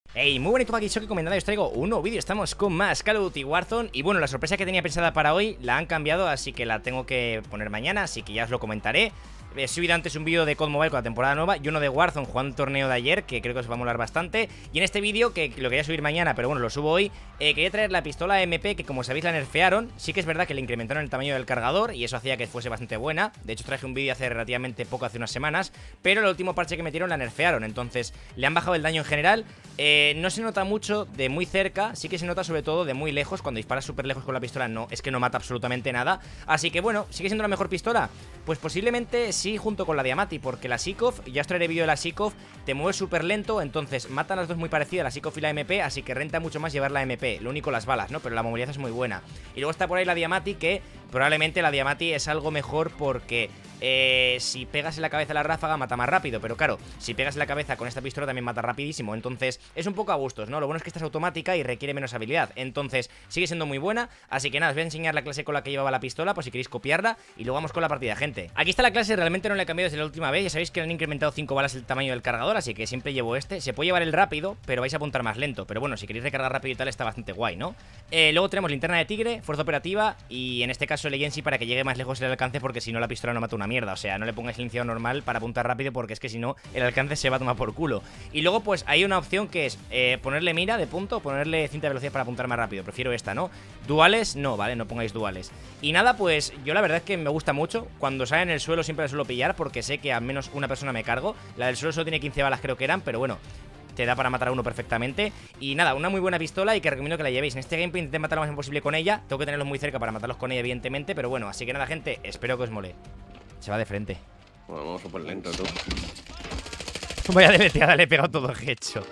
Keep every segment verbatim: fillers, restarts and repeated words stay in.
Hey, muy bonito, aquí Shoki comentando, os traigo un nuevo vídeo. Estamos con más Call of Duty Warzone. Y bueno, la sorpresa que tenía pensada para hoy la han cambiado, así que la tengo que poner mañana, así que ya os lo comentaré. He subido antes un vídeo de C O D Mobile con la temporada nueva y uno de Warzone jugando un torneo de ayer, que creo que os va a molar bastante. Y en este vídeo, que lo quería subir mañana, pero bueno, lo subo hoy, eh, quería traer la pistola M P, que como sabéis la nerfearon. Sí que es verdad que le incrementaron el tamaño del cargador y eso hacía que fuese bastante buena. De hecho traje un vídeo hace relativamente poco, hace unas semanas, pero el último parche que metieron la nerfearon, entonces le han bajado el daño en general. eh, No se nota mucho de muy cerca, sí que se nota sobre todo de muy lejos. Cuando disparas súper lejos con la pistola no, es que no mata absolutamente nada. Así que bueno, ¿sigue siendo la mejor pistola? Pues posiblemente sí, junto con la Diamati, porque la Sikov, ya os traeré vídeo de la Sikov, te mueve súper lento, entonces matan las dos muy parecidas, la Sikov y la M P, así que renta mucho más llevar la M P, lo único las balas, ¿no? Pero la movilidad es muy buena. Y luego está por ahí la Diamati, que probablemente la Diamati es algo mejor porque eh, si pegas en la cabeza la ráfaga mata más rápido, pero claro, si pegas en la cabeza con esta pistola también mata rapidísimo, entonces es un poco a gustos, ¿no? Lo bueno es que esta es automática y requiere menos habilidad, entonces sigue siendo muy buena, así que nada, os voy a enseñar la clase con la que llevaba la pistola, por si queréis copiarla, y luego vamos con la partida, gente. Aquí está la clase, realmente no la he cambiado desde la última vez, ya sabéis que le han incrementado cinco balas el tamaño del cargador, así que siempre llevo este. Se puede llevar el rápido, pero vais a apuntar más lento, pero bueno, si queréis recargar rápido y tal está bastante guay, ¿no? Eh, luego tenemos linterna de tigre, fuerza operativa y en este caso el Agency para que llegue más lejos el alcance, porque si no la pistola no mata una mierda, o sea, no le pongáis el iniciado normal para apuntar rápido, porque es que si no el alcance se va a tomar por culo. Y luego pues hay una opción que es eh, ponerle mira de punto o ponerle cinta de velocidad para apuntar más rápido, prefiero esta, ¿no? Duales, no, vale, no pongáis duales. Y nada, pues yo la verdad es que me gusta mucho, cuando sale en el suelo siempre la suelo pillar, porque sé que al menos una persona me cargo. La del suelo solo tiene quince balas creo que eran, pero bueno, te da para matar a uno perfectamente. Y nada, una muy buena pistola y que recomiendo que la llevéis. En este gameplay intenté matar lo más posible con ella. Tengo que tenerlos muy cerca para matarlos con ella, evidentemente, pero bueno, así que nada, gente, espero que os mole. Se va de frente. Bueno, vamos súper lento, tú. Vaya de veteada, le he pegado todo el hecho.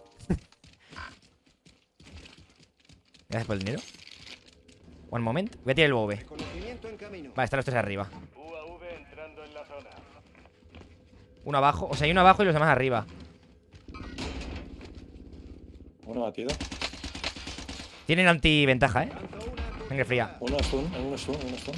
Gracias por el dinero. One moment. Voy a tirar el B O B. Vale, están los tres arriba. Uno abajo, o sea, hay uno abajo y los demás arriba. Uno batido. Tienen antiventaja, eh. Sangre fría. Uno es un, uno es un, uno es un.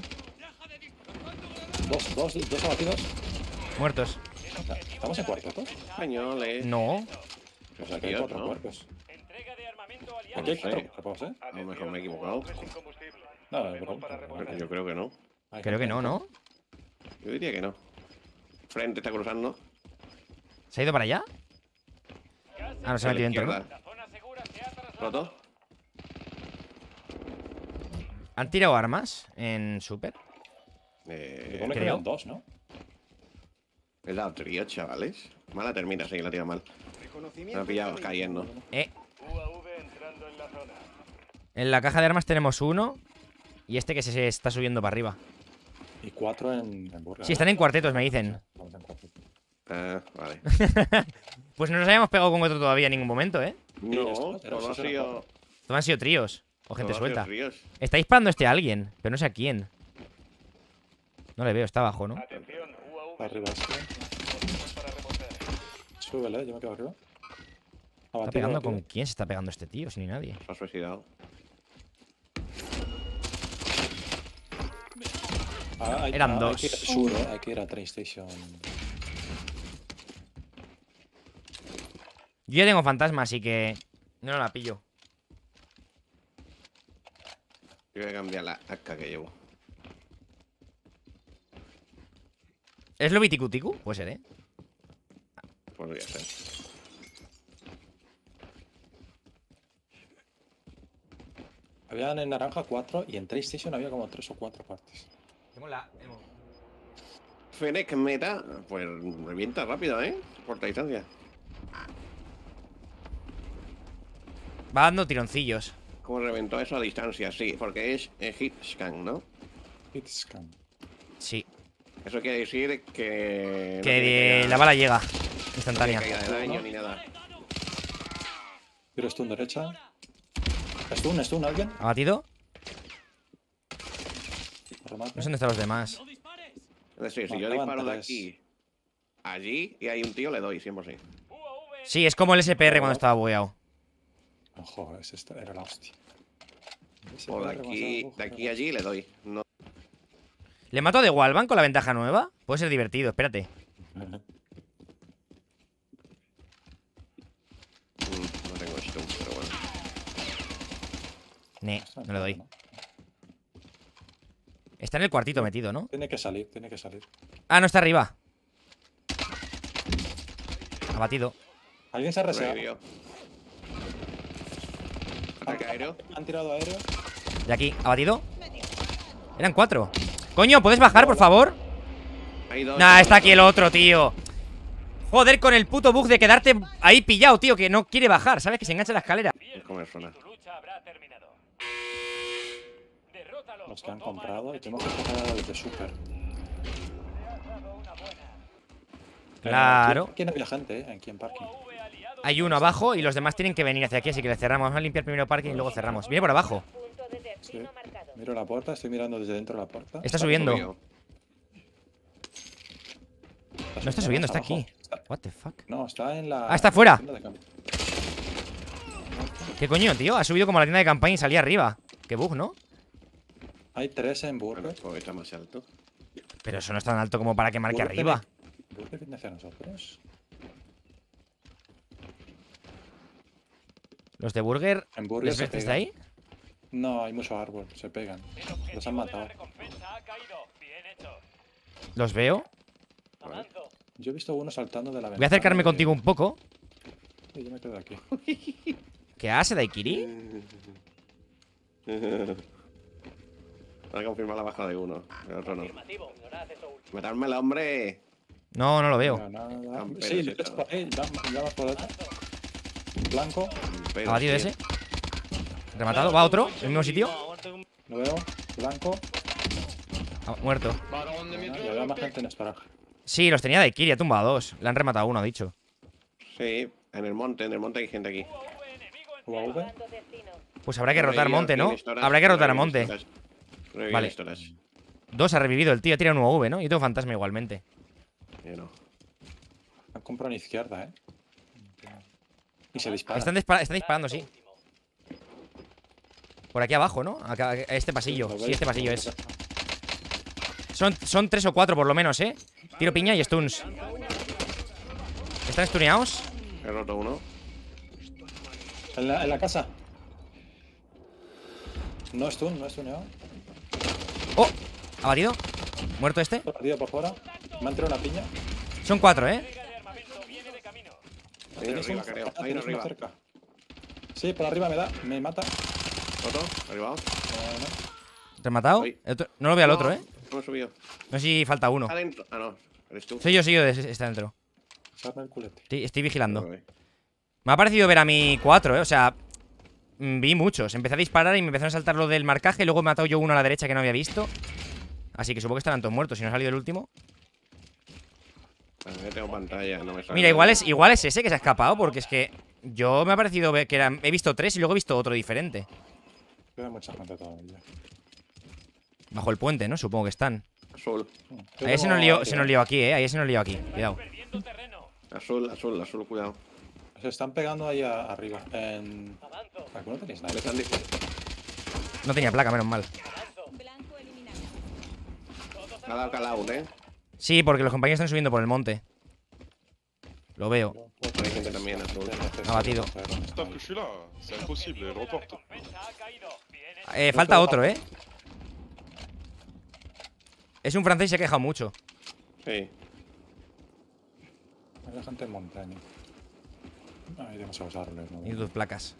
Dos, dos, dos abatidos. Muertos. ¿Estamos en cuartetos? Españoles. No. O sea, que hay Tíos, cuatro ¿no? cuerpos. Aquí hay cuatro cuerpos, ¿eh? A lo mejor me he equivocado. No, pero, Pero yo creo que no. Creo que no, ¿no? Yo diría que no. Frente está cruzando. ¿Se ha ido para allá? Ah, no se ha A la metido dentro, ¿no? izquierda. ¿Roto? ¿Han tirado armas en Super? Eh, Supone que creo. eran dos, ¿no? he dado trío, chavales. Mala termina, sí, la tira mal. Me ha pillado cayendo. Eh. En la caja de armas tenemos uno. Y este que se está subiendo para arriba. Y cuatro en, en burger. Sí, están en cuartetos, me dicen. Estamos en cuartetos. Ah, vale. Pues no nos habíamos pegado con otro todavía en ningún momento, ¿eh? No, esto, pero todo ha eso será sido. poco. Todos han sido tríos. O gente todo ha sido suelta. tríos. Está disparando este a alguien, pero no sé a quién. No le veo, está abajo, ¿no? Arriba este. Súbele, yo me quedo arriba. ¿Está Abatido, pegando abatido. con quién se está pegando este tío? Si ni nadie. Se ha suicidado. Ah, hay, Eran ah, dos. Hay que ir sur, ¿eh? Hay que ir a Train Station. Yo ya tengo fantasma, así que no la pillo. Yo voy a cambiar la A K que llevo. ¿Es lo Viticuticu? Puede ser, ¿eh? Podría ser. Habían en naranja cuatro y en Train Station había como tres o cuatro partes. Tengo la... Fennec meta, pues revienta rápido, ¿eh? Corta distancia. Va dando tironcillos. ¿Cómo reventó eso a distancia? Sí, porque es eh, hit scan, ¿no? Hit scan. Sí. Eso quiere decir que. no Que tiene que eh, ir a- la bala llega. no tiene Instantánea. caída de daño ni nada. Pero stun derecha. Stun, stun, ¿alguien? ¿Ha batido? Remate. No sé dónde están los demás. Es decir, si No, yo acaban disparo de tres. aquí allí y hay un tío, le doy, cien por cien. Sí, es como el S P R cuando estaba bugueado. Ojo, ese esta- era la hostia. Ese O de perro aquí, con de esa aquí a allí le doy. No. ¿Le mato de Wallbang con la ventaja nueva? Puede ser divertido, espérate. aguja. Mm, no tengo Ne, Está no le doy. entrando, Está en el cuartito ¿no? metido, ¿no? Tiene que salir, tiene que salir. Ah, no está arriba. Abatido. ¿Alguien se ha reseado? Sobrevivió. Ataque aéreo. ¿Han tirado aéreo? De aquí, abatido. Eran cuatro. Coño, ¿puedes bajar, por favor? Hay dos. Nah, está aquí el otro, tío. Joder, con el puto bug de quedarte ahí pillado, tío, que no quiere bajar, ¿sabes? Que se engancha en la escalera. Es como zona. Los que han comprado y tenemos que coger a los de super. Claro. Aquí no había gente, ¿eh? Aquí en parking. Hay uno abajo y los demás tienen que venir hacia aquí, así que le cerramos. Vamos a limpiar primero parking y luego cerramos. Viene por abajo. Sí. Miro la puerta, estoy mirando desde dentro de la puerta. Está subiendo. Subió. No está subiendo, está abajo. aquí. Está- What the fuck. No, está en la. Ah, está fuera. tienda de cambio. ¿Qué coño, tío? Ha subido como a la tienda de campaña y salía arriba. Qué bug, ¿no? Hay tres en Bueno, Burger. pues está más alto. Pero eso no es tan alto como para que marque Burger arriba. viene- Burger viene hacia nosotros. Los de Burger. En Burger ¿Les se ves desde pegan. ahí? No, hay mucho árbol, se pegan. Los han matado. Los veo. Yo he visto uno saltando de la ventana. Voy a acercarme de- contigo un poco. Sí, yo me quedo aquí. ¿Qué hace, Daikiri? Para confirmar la baja de uno. El otro no. Matarme al hombre. No, no lo veo. No, nada. Camperos Sí, y lo he hecho todo. por ahí. Ya, ya vas por detrás. Blanco, Pero, Abatido tío. ese. Rematado. Va otro. En el mismo sitio. lo veo. Blanco. Ah, muerto. Bueno, y había más gente en Sparaje. Sí, los tenía Daikiri. Ha tumbado a dos. Le han rematado a uno, ha dicho. Sí, en el monte, en el monte hay gente aquí. U A V. Pues habrá que rotar Revivido monte, aquí ¿no? en storage, Habrá que rotar a revivido en monte. storage. Revivido Vale. en storage. Dos ha revivido el tío. Tira un U A V, ¿no? Yo tengo fantasma igualmente. Yo no. Han comprado en izquierda, eh. Y se dispara. Están, dispara- están disparando, sí. Por aquí abajo, ¿no? Acá, a este pasillo. ¿Lo Sí, veis? este pasillo es. Son, son tres o cuatro por lo menos, ¿eh? Tiro piña y stuns. ¿Están stuneados? He roto uno. En la, en la casa. No es stun, no es stuneado. ¡Oh! ¿Abatido? ¿Muerto este? Partido por fuera. Me han tirado una piña. Son cuatro, ¿eh? Hay uno Tenéis arriba, uno- creo. ah, Hay uno tenéis uno arriba. cerca. Sí, por arriba me da. Me mata. ¿Otro? ¿Arriba? Eh, no. ¿Rematado? Voy. El otro- No lo veo al otro, ¿eh? No he subido. No sé si falta uno. Adentro. Ah, no. Eres tú. Soy yo, soy yo, de- está dentro. Se arma el culete. Estoy, estoy vigilando. Vale. Me ha parecido ver a mí cuatro, ¿eh? O sea, mm, vi muchos. Empecé a disparar y me empezaron a saltar lo del marcaje. Luego he matado yo uno a la derecha que no había visto. Así que supongo que estarán todos muertos. Si no ha salido el último. Vale, tengo pantalla, no me sale. Mira, igual es, igual es ese que se ha escapado. Porque es que yo me ha parecido ver que eran. He visto tres y luego he visto otro diferente. Queda mucha gente todavía. Bajo el puente, ¿no? Supongo que están. Azul. Yo Ahí se tengo nos lió, aire. se nos lió aquí, ¿eh? Ahí se nos lió aquí. Cuidado. Azul, azul, azul, cuidado. Se están pegando ahí a- arriba. En. ¿Aquí no tenéis nada? Le están diciendo. No tenía placa, menos mal. Ha dado Calaun, eh. Sí, porque los compañeros están subiendo por el monte. Lo veo. Hay gente también azul. Abatido. Putain que je suis là, c'est impossible, elle reporte. Eh, falta otro, ¿eh? Es un francés y se ha quejado mucho. Sí. Hay gente en montaña. Hay demasiados árboles, ¿no? Y tus placas.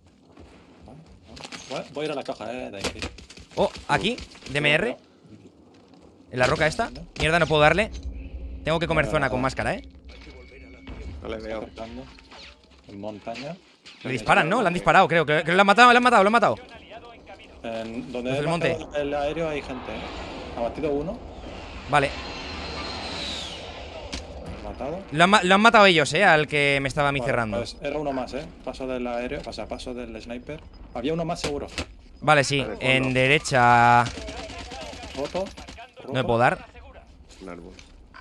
Voy- Voy a ir a la caja, eh, de aquí. Oh, aquí, D M R. En la roca esta. Mierda, no puedo darle. Tengo que comer zona con máscara, ¿eh? No le veo. Acercando. En montaña. Le disparan, ¿no? Le han disparado, creo. Creo que lo han matado, lo han matado, lo han matado. En donde Desde el he monte. bajado el aéreo hay gente, eh. Ha batido uno. Vale. Matado. Lo han, ma- lo han matado ellos, ¿eh? Al que me estaba a mí Vale, cerrando. pues era uno más, eh. Paso del aéreo, o sea, paso del sniper. Había uno más seguro. Vale, sí. Vale, En fondo. derecha. Roto. No me puedo dar. Un árbol.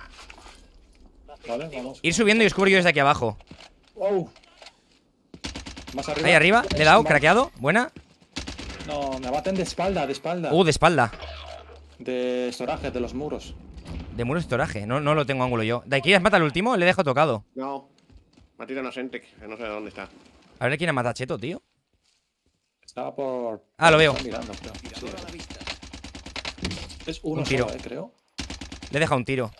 Vale, vamos. Ir subiendo y os cubro yo desde aquí abajo. Wow. Más arriba. Ahí arriba, le he dado, Vale. craqueado. Buena. No, me baten de espalda, de espalda. Uh, de espalda. De estoraje, de los muros. De muro de estoraje. No, no lo tengo ángulo yo. Daikiri, ¿has matado al último? Le dejo tocado. No. Me ha tirado una Sentec, que no sé de dónde está. A ver quién ha matado a Cheto, tío. Estaba por. Ah, lo veo. Estaba mirando, creo. Tirador a la vista. Es uno Un tiro. solo, eh, creo. Le he dejado un tiro.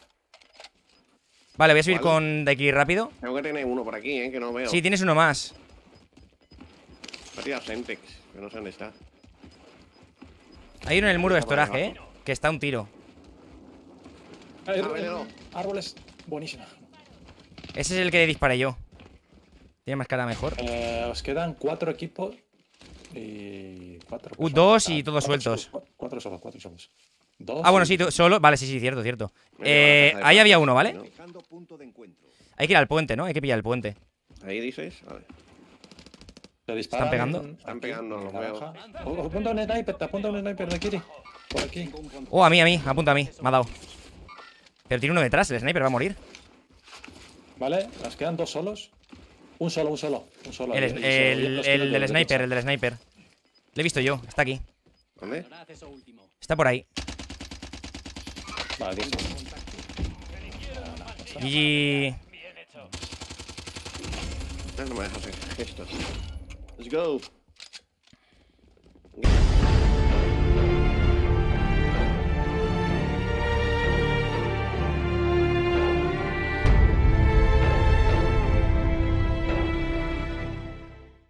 Vale, voy a subir ¿Cuál? con de aquí rápido. Tengo que tener uno por aquí, eh, que no veo. Sí, tienes uno más. Ha tirado Semtex, que no sé dónde está. Hay uno en el muro de Está por estoraje, eh. abajo. Que está a un tiro. Ay, Ah, véalo. árboles. Buenísima. Ese es el que disparé yo. Tiene más cara mejor. Eh, os quedan cuatro equipos. Y. Cuatro. Uh, personas. dos y Ah, todos cuatro sueltos. solos, cu- Cuatro solos, cuatro solos. Dos. Ah, bueno, y- sí, tú- solo. Vale, sí, sí, cierto, cierto. Me llevo la Eh, caja de ahí había plástico, uno, ¿vale? ¿no? Fijando punto de encuentro. Hay que ir al puente, ¿no? Hay que pillar el puente. Ahí dices. Vale. Te disparan pegando? Están aquí, pegando, en los naranja. Oh, oh, apunta un sniper, te apunta un sniper de Kiri. Por aquí. Tengo un control. Oh, a mí, a mí. Apunta a mí. Me ha dado. Pero tiene uno detrás. El sniper va a morir. Vale, nos quedan dos solos. Un solo, un solo. Un solo. El, Y- es- y el- se- el los tiros de del derecha. sniper, el del sniper. Lo he visto yo. Está aquí. ¿Dónde? Está por ahí. Vale, diez. Y... Ah, no me dejas hacer gestos. Let's go.